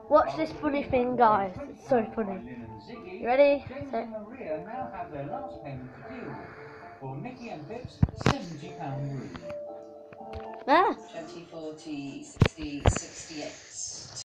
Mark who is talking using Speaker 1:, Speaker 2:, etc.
Speaker 1: Watch this funny thing, guys. It's so funny. You ready?
Speaker 2: James
Speaker 1: Set.
Speaker 2: and Maria now have their last payment to deal with. For Nicky and Pip's £70 room.
Speaker 1: Ah.
Speaker 3: 20, 40, 60, 68.